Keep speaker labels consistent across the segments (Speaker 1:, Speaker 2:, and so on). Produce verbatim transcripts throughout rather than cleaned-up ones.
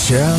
Speaker 1: встречал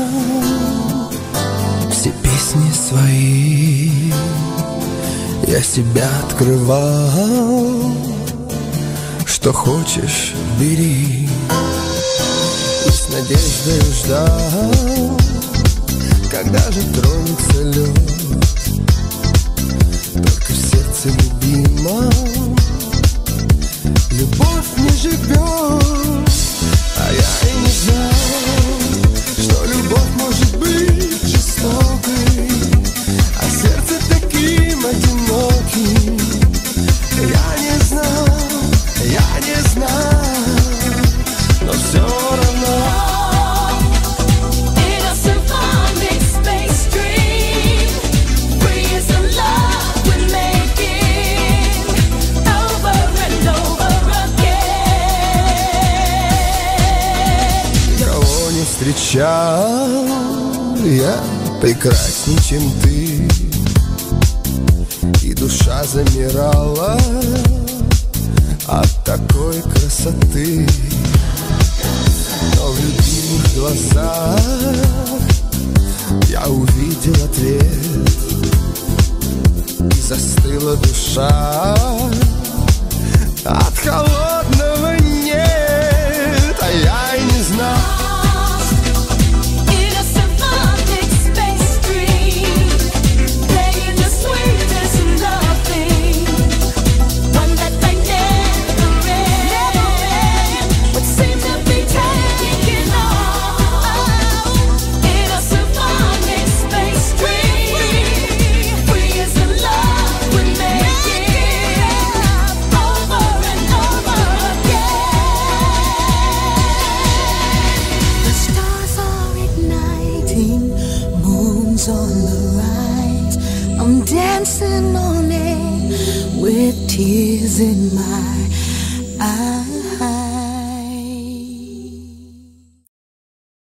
Speaker 1: все песни свои, я себя открывал. Что хочешь, бери. И с надеждой ждал, когда же тронется лед. Только в сердце любимом любовь не живет. А я и не знал, что любовь может быть жестокой, а сердце таким одиноким. Я не знал, я не знал, но все равно. Встречал я прекрасней, чем ты, и душа замирала от такой красоты. Но в любимых глазах я увидел ответ, и застыла душа от холодного нет. А я и не знал,
Speaker 2: on the rise, I'm dancing on it with tears in my eyes.